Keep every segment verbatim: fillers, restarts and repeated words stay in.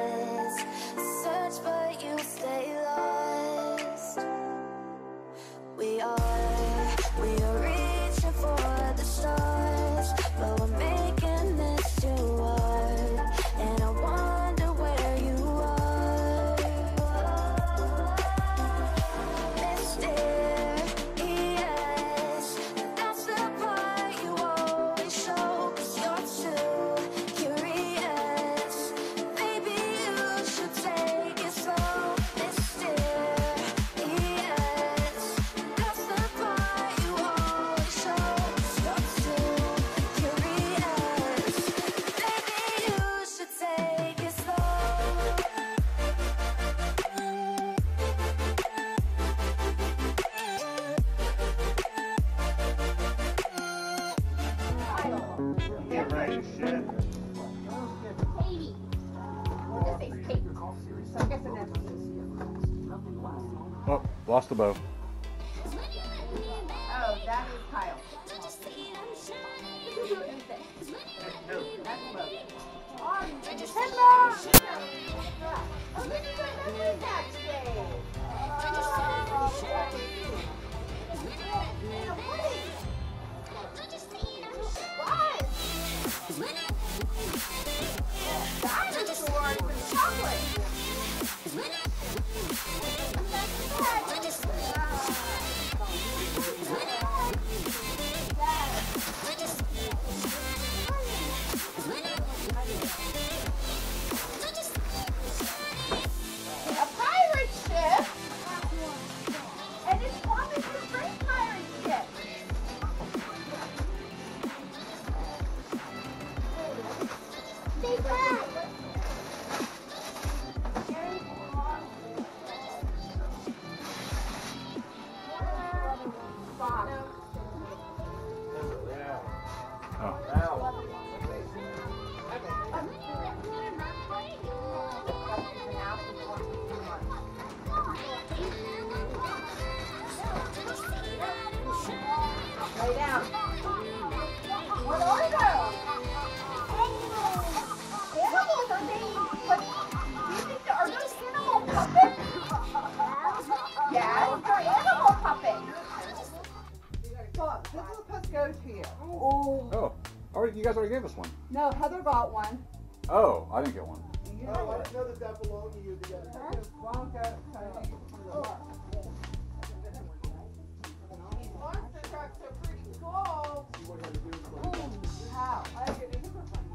us. Search but you stay lost. We are, we are reaching for the stars, but we're making this too hard. And I wonder where you are. Mysterious, that's the part you always show. 'Cause you're too curious. Maybe you should take it slow. Mysterious, that's the part you always show. 'Cause you're too curious. Maybe you should take it slow. Yeah, right, shit. Katie. This is Kate. So I guess the next one is. Oh, lost the bow. Oh, that is Kyle. That's Logan. On December! Oh, look at that today. Dinosaurs and chocolate. A pirate ship? And it's promised to bring pirate ship. Stay back. Lay down. What are those? Animals are being, but do you think there are those animal puppets? Yes, they're animal puppets. Look, this is supposed to go to you. Oh. Oh, already, you guys already gave us one. No, Heather got one. Oh, I didn't get one. You Oh, I didn't know that that belonged to you together. Because Blanca kind of from the bar. These monster trucks are pretty cool. How? I get it.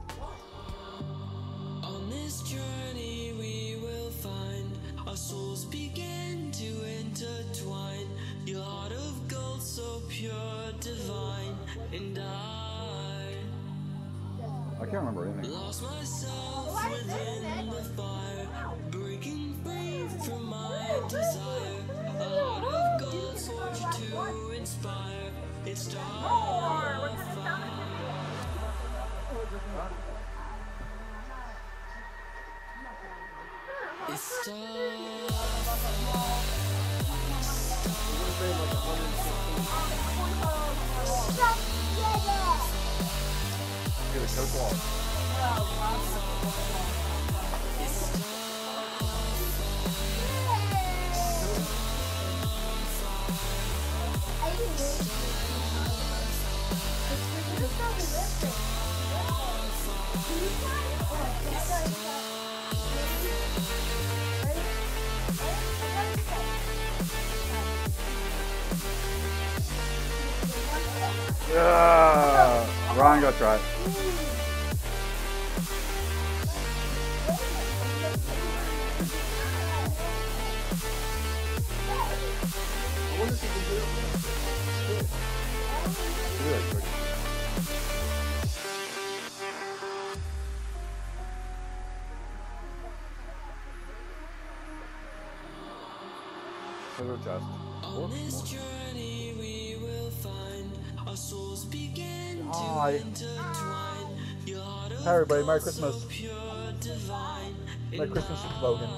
On this journey we will find our souls begin to intertwine. Your heart of gold so pure, divine, and I I can't remember anything. lost myself within the fire, breaking free from my desire. A heart of gold forged to inspire. It's Starfire. It's Starfire. Get a coat wall. Yeah. Ryan, go try it. Really quick. Put chest. On this journey we will find our souls begin Hi. to intertwine. Your heart of Hi everybody, Merry Christmas. so pure, divine, Merry and Christmas, I Logan.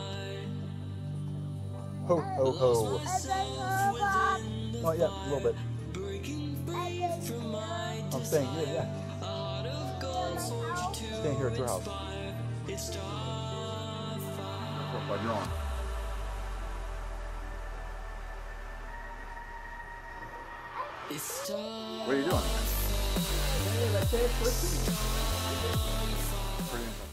Ho ho ho. myself within the Not yet, a little bit. breaking free from my I'm staying here, yeah. heart of gold forged to Staying here at your house. inspire. It's Starfire. While you're on. What are you doing? Pretty